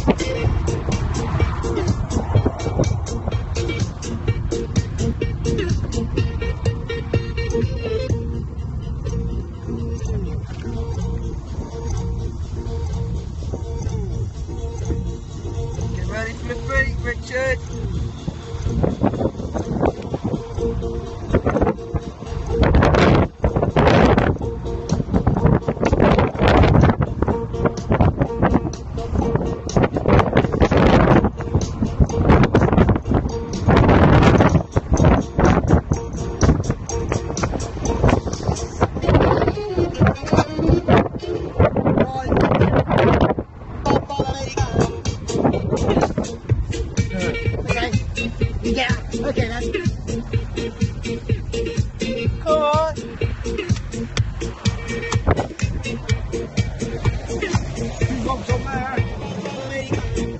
Get ready for the break, Richard. Yeah, okay, that's good. Come on. Two lumps on there.